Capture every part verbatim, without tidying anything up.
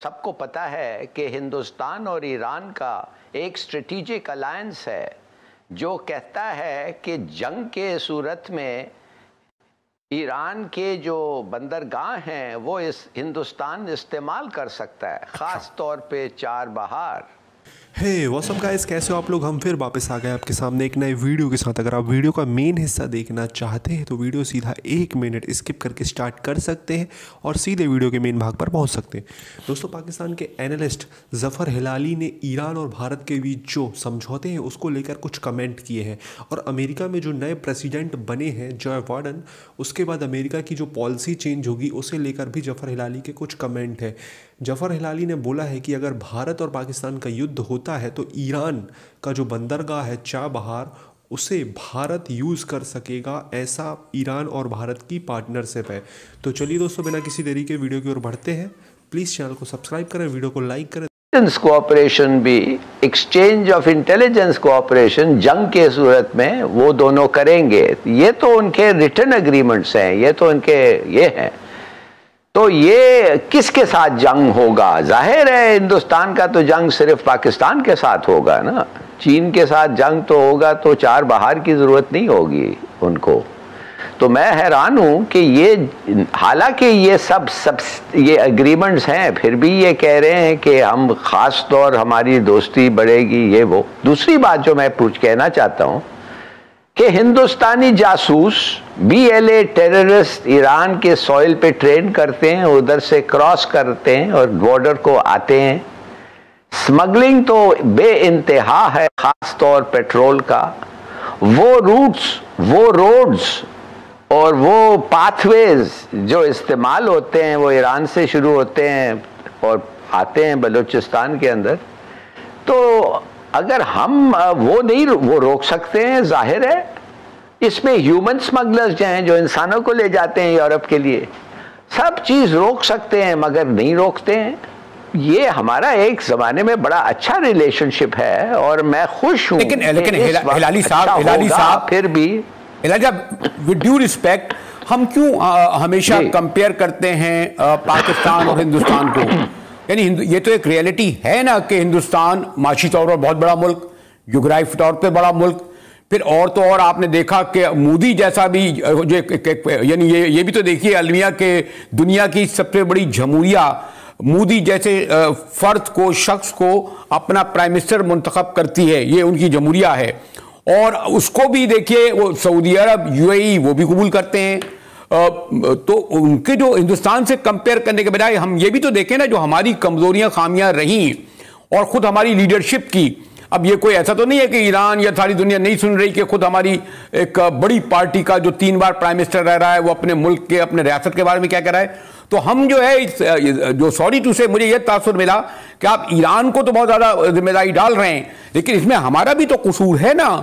सबको पता है कि हिंदुस्तान और ईरान का एक स्ट्रेटेजिक अलायंस है जो कहता है कि जंग के सूरत में ईरान के जो बंदरगाह हैं वो इस हिंदुस्तान इस्तेमाल कर सकता है, ख़ास तौर पे चार बहार। हे व्हाट्स अप गाइस, कैसे हो आप लोग। हम फिर वापस आ गए आपके सामने एक नए वीडियो के साथ। अगर आप वीडियो का मेन हिस्सा देखना चाहते हैं तो वीडियो सीधा एक मिनट स्किप करके स्टार्ट कर सकते हैं और सीधे वीडियो के मेन भाग पर पहुंच सकते हैं। दोस्तों, पाकिस्तान के एनालिस्ट ज़फ़र हिलाली ने ईरान और भारत के बीच जो समझौते हैं उसको लेकर कुछ कमेंट किए हैं। और अमेरिका में जो नए प्रेसिडेंट बने हैं जो बाइडन, उसके बाद अमेरिका की जो पॉलिसी चेंज होगी उसे लेकर भी ज़फ़र हिलाली के कुछ कमेंट हैं। ज़फ़र हिलाली ने बोला है कि अगर भारत और पाकिस्तान का युद्ध होता है तो ईरान का जो बंदरगाह है चाबहार उसे भारत यूज़ कर सकेगा, ऐसा ईरान और भारत की पार्टनरशिप है। तो चलिए दोस्तों, बिना किसी देरी के वीडियो की ओर बढ़ते हैं। प्लीज़ चैनल को सब्सक्राइब करें, वीडियो को लाइक करें। कोऑपरेशन भी, एक्सचेंज ऑफ इंटेलिजेंस कोऑपरेशन जंग के सूरत में वो दोनों करेंगे। ये तो उनके रिटर्न एग्रीमेंट्स हैं, ये तो उनके ये हैं। तो ये किसके साथ जंग होगा? जाहिर है हिंदुस्तान का तो जंग सिर्फ पाकिस्तान के साथ होगा ना। चीन के साथ जंग तो होगा तो चार बहार की ज़रूरत नहीं होगी उनको। तो मैं हैरान हूँ कि ये, हालांकि ये सब सब ये एग्रीमेंट्स हैं, फिर भी ये कह रहे हैं कि हम ख़ास तौर हमारी दोस्ती बढ़ेगी, ये वो। दूसरी बात जो मैं पूछ कहना चाहता हूँ कि हिंदुस्तानी जासूस B L A terrorist Iran के सॉइल पे ट्रेन करते हैं, उधर से क्रॉस करते हैं और बॉर्डर को आते हैं। स्मगलिंग तो बेइंतहा है, खास तौर पेट्रोल का। वो रूट्स, वो रोड्स और वो पाथवेज जो इस्तेमाल होते हैं वो ईरान से शुरू होते हैं और आते हैं बलूचिस्तान के अंदर। तो अगर हम वो नहीं वो रोक सकते हैं, जाहिर है इसमें ह्यूमन स्मगलर्स जो हैं जो इंसानों को ले जाते हैं यूरोप के लिए, सब चीज़ रोक सकते हैं मगर नहीं रोकते हैं। ये हमारा एक ज़माने में बड़ा अच्छा रिलेशनशिप है और मैं खुश हूँ। लेकिन लेकिन हिलाली साहब हिलाली साहब फिर भी हिलाली साहब विद ड्यू रिस्पेक्ट, हम क्यों आ, हमेशा कंपेयर करते हैं आ, पाकिस्तान और हिंदुस्तान को? यानी ये तो एक रियलिटी है ना कि हिंदुस्तान माशी तौर पर बहुत बड़ा मुल्क, जोग्राफी तौर पर बड़ा मुल्क, फिर और तो और आपने देखा कि मोदी जैसा भी जो यानी ये ये भी तो देखिए अलमिया के दुनिया की सबसे बड़ी जमहूरिया मोदी जैसे फर्द को, शख्स को अपना प्राइम मिनिस्टर मुंतखब करती है, ये उनकी जमहूरिया है। और उसको भी देखिए वो सऊदी अरब, यू ए ई वो भी कबूल करते हैं। तो उनके जो हिंदुस्तान से कंपेयर करने के बजाय हम ये भी तो देखें ना जो हमारी कमजोरियां खामियां रहीं और खुद हमारी लीडरशिप की। अब ये कोई ऐसा तो नहीं है कि ईरान या सारी दुनिया नहीं सुन रही कि खुद हमारी एक बड़ी पार्टी का जो तीन बार प्राइम मिनिस्टर रह रहा है वो अपने मुल्क के, अपने रियासत के बारे में क्या कह रहा है। तो हम जो है जो सॉरी टू से मुझे यह तासुर मिला कि आप ईरान को तो बहुत ज्यादा जिम्मेदारी डाल रहे हैं, लेकिन इसमें हमारा भी तो कसूर है ना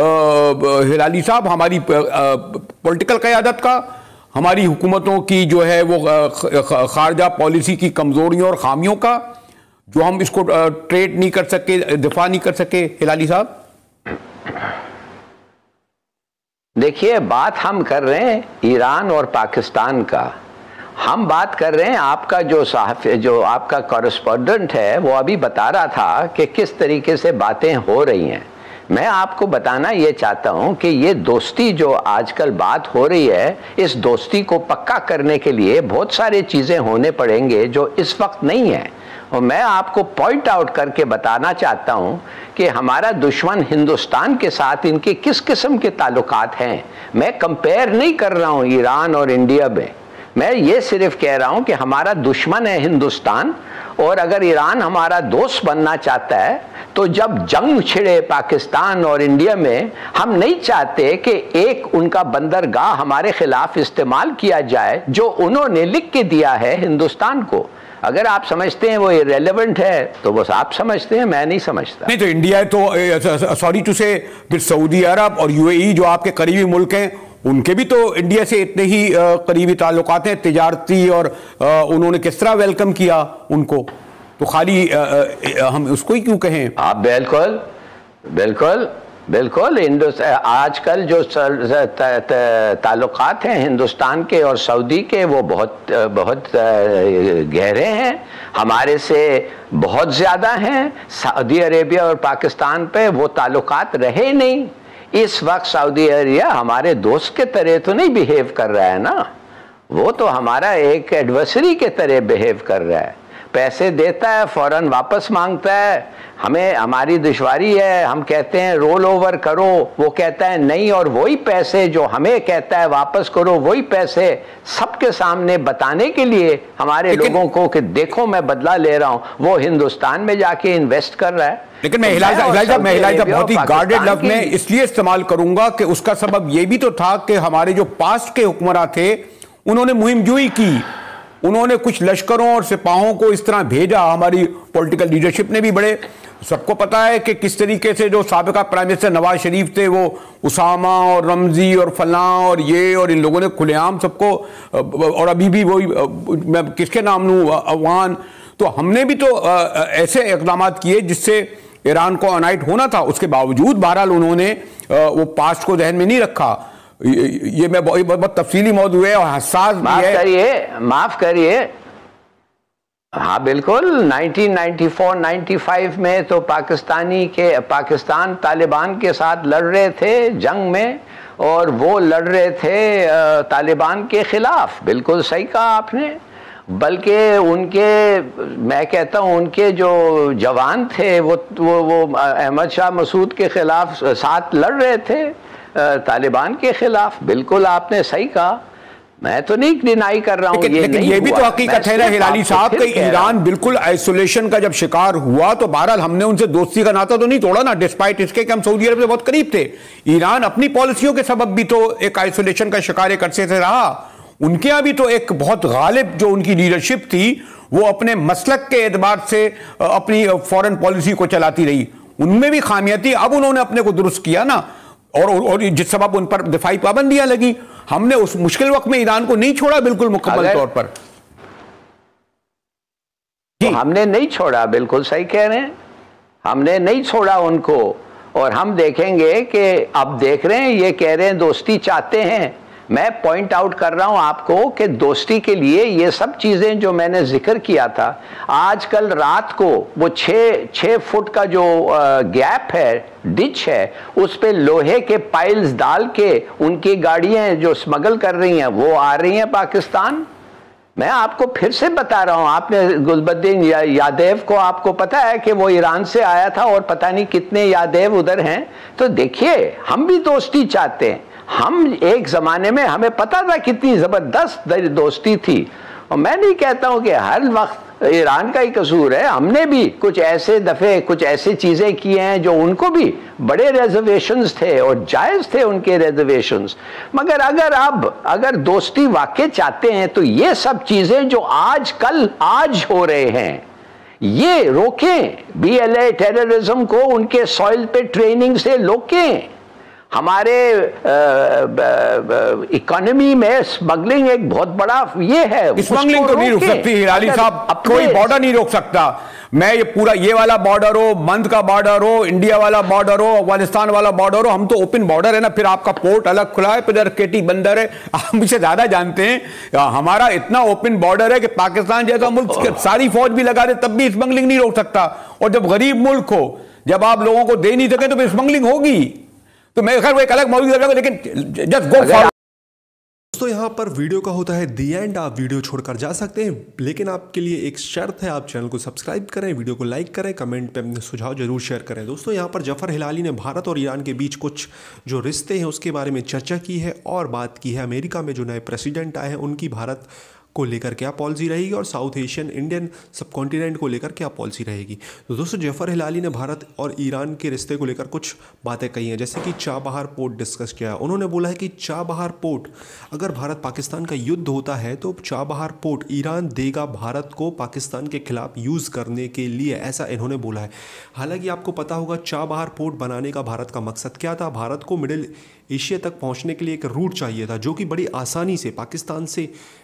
हिलाली साहब, हमारी पॉलिटिकल क़यादत का, हमारी हुकूमतों की जो है वो खारजा पॉलिसी की कमजोरियों और खामियों का, जो हम इसको ट्रेड नहीं कर सके, दिफा नहीं कर सके। हिलाली साहब देखिए, बात हम कर रहे हैं ईरान और पाकिस्तान का। हम बात कर रहे हैं, आपका जो साहब जो आपका कॉरेस्पॉन्डेंट है वो अभी बता रहा था कि किस तरीके से बातें हो रही हैं। मैं आपको बताना ये चाहता हूँ कि ये दोस्ती जो आजकल बात हो रही है, इस दोस्ती को पक्का करने के लिए बहुत सारी चीज़ें होने पड़ेंगे जो इस वक्त नहीं है। और मैं आपको पॉइंट आउट करके बताना चाहता हूँ कि हमारा दुश्मन हिंदुस्तान के साथ इनके किस किस्म के ताल्लुकात हैं। मैं कंपेयर नहीं कर रहा हूँ ईरान और इंडिया में, मैं ये सिर्फ कह रहा हूँ कि हमारा दुश्मन है हिंदुस्तान। और अगर ईरान हमारा दोस्त बनना चाहता है तो जब जंग छिड़े पाकिस्तान और इंडिया में, हम नहीं चाहते कि एक उनका बंदरगाह हमारे खिलाफ इस्तेमाल किया जाए जो उन्होंने लिख के दिया है हिंदुस्तान को। अगर आप समझते हैं वो इरेलेवेंट है तो बस आप समझते हैं, मैं नहीं समझता। नहीं तो इंडिया तो सॉरी टू से, फिर सऊदी अरब और यू ए ई जो आपके करीबी मुल्क हैं, उनके भी तो इंडिया से इतने ही करीबी ताल्लुकात हैं तिजारती, और उन्होंने किस तरह वेलकम किया उनको, तो खाली हम उसको ही क्यों कहें? आप बिल्कुल बिल्कुल बिल्कुल। हिंदुस्तान आजकल जो ताल्लुकात हैं हिंदुस्तान के और सऊदी के, वो बहुत बहुत गहरे हैं, हमारे से बहुत ज़्यादा हैं। सऊदी अरेबिया और पाकिस्तान पे वो ताल्लुकात रहे नहीं। इस वक्त सऊदी अरेबिया हमारे दोस्त के तरह तो नहीं बिहेव कर रहा है ना, वो तो हमारा एक एडवर्सरी के तरह बिहेव कर रहा है। पैसे देता है, फौरन वापस मांगता है। हमें हमारी दुश्वारी है, हम कहते हैं रोल ओवर करो, वो कहता है नहीं, और वही पैसे जो हमें कहता है वापस करो, वही पैसे सबके सामने बताने के लिए हमारे लोगों को कि देखो मैं बदला ले रहा हूं, वो हिंदुस्तान में जाके इन्वेस्ट कर रहा है। लेकिन मैं हिलाल साहब मैं हिलाल साहब बहुत ही गार्डेड लफ्ज में इसलिए इस्तेमाल करूंगा कि उसका सबब यह भी तो था कि हमारे जो पास्ट के हुक्मरान थे उन्होंने मुहिम जुई की, उन्होंने कुछ लश्करों और सिपाहों को इस तरह भेजा। हमारी पॉलिटिकल लीडरशिप ने भी बड़े, सबको पता है कि किस तरीके से जो साबिका प्राइम मिनिस्टर नवाज शरीफ थे वो उसामा और रमजी और फलां और ये और इन लोगों ने खुलेआम सबको, और अभी भी वही मैं किसके नाम लूँ, अफगान, तो हमने भी तो ऐसे इकदाम किए जिससे ईरान को अनाइट होना था। उसके बावजूद बहरहाल उन्होंने वो पास्ट को जहन में नहीं रखा। ये मैं बहुत, बहुत तफसीली मौजूद है और हसास भी है। माफ करिए माफ करिए हाँ बिल्कुल। Nineteen ninety four ninety five में तो पाकिस्तानी के पाकिस्तान तालिबान के साथ लड़ रहे थे जंग में, और वो लड़ रहे थे तालिबान के खिलाफ। बिल्कुल सही कहा आपने। बल्कि उनके, मैं कहता हूँ उनके जो जवान थे वो वो वो अहमद शाह मसूद के खिलाफ साथ लड़ रहे थे, तालिबान के खिलाफ। बिल्कुल आपने सही कहा, मैं तो नहीं डिनाई कर रहा हूं। ये नहीं, ये भी तो हकीकत है ना हिलाली साहब कि ईरान बिल्कुल आइसोलेशन का जब शिकार हुआ तो बहरहाल हमने उनसे दोस्ती का नाता तो नहीं तोड़ा ना, डिस्पाइट इसके कि हम सऊदी अरब से बहुत करीब थे। ईरान अपनी पॉलिसियों के सबब भी तो एक आइसोलेशन का शिकार एक अरसे से रहा। उनके यहाँ भी तो एक बहुत गालिब जो उनकी लीडरशिप थी वो अपने मसलक के एतबार से अपनी फॉरेन पॉलिसी को चलाती रही, उनमें भी खामियां थी। अब उन्होंने अपने को दुरुस्त किया ना, और, और जिस सबब उन पर दिफाई पाबंदियां लगी। हमने उस मुश्किल वक्त में ईरान को नहीं छोड़ा बिल्कुल मुकम्मल तौर पर। तो हमने नहीं छोड़ा, बिल्कुल सही कह रहे हैं, हमने नहीं छोड़ा उनको। और हम देखेंगे कि अब देख रहे हैं ये कह रहे हैं दोस्ती चाहते हैं। मैं पॉइंट आउट कर रहा हूं आपको कि दोस्ती के लिए ये सब चीजें जो मैंने जिक्र किया था, आज कल रात को वो छः छः फुट का जो गैप है, डिच है, उस पे लोहे के पाइल्स डाल के उनकी गाड़ियां जो स्मगल कर रही हैं वो आ रही हैं पाकिस्तान। मैं आपको फिर से बता रहा हूं, आपने गुलबद्दीन या, यादेव को आपको पता है कि वो ईरान से आया था और पता नहीं कितने यादेव उधर हैं। तो देखिए हम भी दोस्ती चाहते हैं। हम एक जमाने में हमें पता था कितनी जबरदस्त दोस्ती थी, और मैं नहीं कहता हूं कि हर वक्त ईरान का ही कसूर है। हमने भी कुछ ऐसे दफे कुछ ऐसी चीजें की हैं जो उनको भी बड़े रिजर्वेशंस थे और जायज थे उनके रिजर्वेशंस। मगर अगर अब अगर दोस्ती वाकई चाहते हैं तो ये सब चीजें जो आज कल आज हो रहे हैं ये रोकें। बी एल ए टेररिज्म को उनके सॉइल पे ट्रेनिंग से रोकें। हमारे इकोनॉमी में स्मगलिंग एक बहुत बड़ा ये है। स्मगलिंग तो नहीं रोक सकती हिलाली साहब, अब कोई बॉर्डर नहीं रोक सकता। मैं ये पूरा ये वाला बॉर्डर हो, मंद का बॉर्डर हो, इंडिया वाला बॉर्डर हो, अफगानिस्तान वाला बॉर्डर हो, हम तो ओपन बॉर्डर है ना। फिर आपका पोर्ट अलग खुला है, फिर केटी बंदर है। आप मुझसे ज्यादा जानते हैं, हमारा इतना ओपन बॉर्डर है कि पाकिस्तान जैसा मुल्क सारी फौज भी लगा दे तब भी स्मगलिंग नहीं रोक सकता। और जब गरीब मुल्क हो, जब आप लोगों को दे नहीं सके तो फिर स्मगलिंग होगी। तो मैं खैर वो एक अलग मौजूद है, लेकिन जस्ट गो फॉर। दोस्तों यहाँ पर वीडियो का होता है दी एंड, आप वीडियो छोड़कर जा सकते हैं, लेकिन आपके लिए एक शर्त है, आप चैनल को सब्सक्राइब करें, वीडियो को लाइक करें, कमेंट पे अपने सुझाव जरूर शेयर करें। दोस्तों यहाँ पर जफर हिलाली ने भारत और ईरान के बीच कुछ जो रिश्ते हैं उसके बारे में चर्चा की है और बात की है अमेरिका में जो नए प्रेसिडेंट आए हैं उनकी भारत को लेकर क्या पॉलिसी रहेगी और south Asian Indian subcontinent को लेकर क्या पॉलिसी रहेगी। तो दोस्तों जफर हिलाली ने भारत और ईरान के रिश्ते को लेकर कुछ बातें कही हैं, जैसे कि चाबहार पोर्ट डिस्कस किया। उन्होंने बोला है कि चाबहार पोर्ट, अगर भारत पाकिस्तान का युद्ध होता है तो चाबहार पोर्ट ईरान देगा भारत को पाकिस्तान के खिलाफ यूज़ करने के लिए, ऐसा इन्होंने बोला है। हालांकि आपको पता होगा चाबहार पोर्ट बनाने का भारत का मकसद क्या था। भारत को मिडिल एशिया तक पहुंचने के लिए एक रूट चाहिए था जो कि बड़ी आसानी से पाकिस्तान से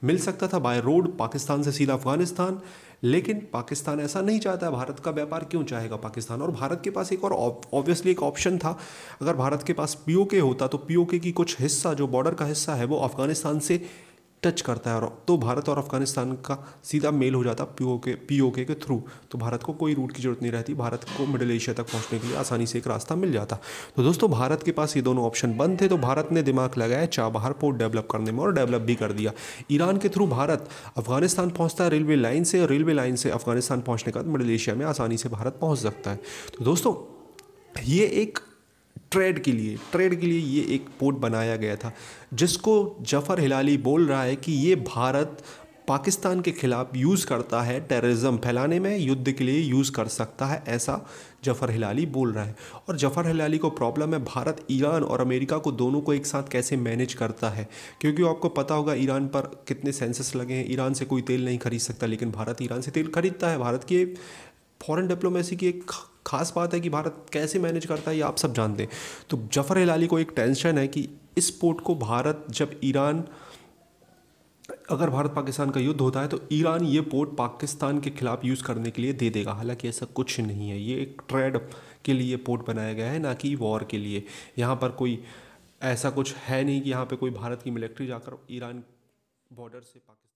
मिल सकता था बाय रोड पाकिस्तान से सीधा अफगानिस्तान, लेकिन पाकिस्तान ऐसा नहीं चाहता है। भारत का व्यापार क्यों चाहेगा पाकिस्तान? और भारत के पास एक और ऑब्वियसली एक ऑप्शन था, अगर भारत के पास पीओके होता तो पीओके की कुछ हिस्सा जो बॉर्डर का हिस्सा है वो अफगानिस्तान से टच करता है, और तो भारत और अफगानिस्तान का सीधा मेल हो जाता पीओके पीओके के थ्रू, तो भारत को कोई रूट की जरूरत नहीं रहती, भारत को मिडिल एशिया तक पहुंचने के लिए आसानी से एक रास्ता मिल जाता। तो दोस्तों भारत के पास ये दोनों ऑप्शन बंद थे, तो भारत ने दिमाग लगाया चाबहार पोर्ट डेवलप करने में और डेवलप भी कर दिया। ईरान के थ्रू भारत अफगानिस्तान पहुँचता है रेलवे लाइन से, और रेलवे लाइन से अफगानिस्तान पहुँचने के बाद मिडिल एशिया में आसानी से भारत पहुँच सकता है। तो दोस्तों ये एक ट्रेड के लिए ट्रेड के लिए ये एक पोर्ट बनाया गया था, जिसको जफ़र हिलाली बोल रहा है कि ये भारत पाकिस्तान के खिलाफ यूज़ करता है, टेररिज्म फैलाने में, युद्ध के लिए यूज़ कर सकता है, ऐसा जफ़र हिलाली बोल रहा है। और जफ़र हिलाली को प्रॉब्लम है भारत ईरान और अमेरिका को दोनों को एक साथ कैसे मैनेज करता है, क्योंकि आपको पता होगा ईरान पर कितने सेंसस लगे हैं, ईरान से कोई तेल नहीं खरीद सकता, लेकिन भारत ईरान से तेल खरीदता है। भारत की फॉरेन डिप्लोमेसी की एक खास बात है कि भारत कैसे मैनेज करता है ये आप सब जानते हैं। तो जफ़र हिलाली को एक टेंशन है कि इस पोर्ट को भारत, जब ईरान अगर भारत पाकिस्तान का युद्ध होता है तो ईरान ये पोर्ट पाकिस्तान के खिलाफ यूज़ करने के लिए दे देगा। हालांकि ऐसा कुछ नहीं है, ये एक ट्रेड के लिए पोर्ट बनाया गया है, ना कि वॉर के लिए। यहाँ पर कोई ऐसा कुछ है नहीं कि यहाँ पे कोई भारत की मिलिट्री जाकर ईरान बॉर्डर से पाकिस्तान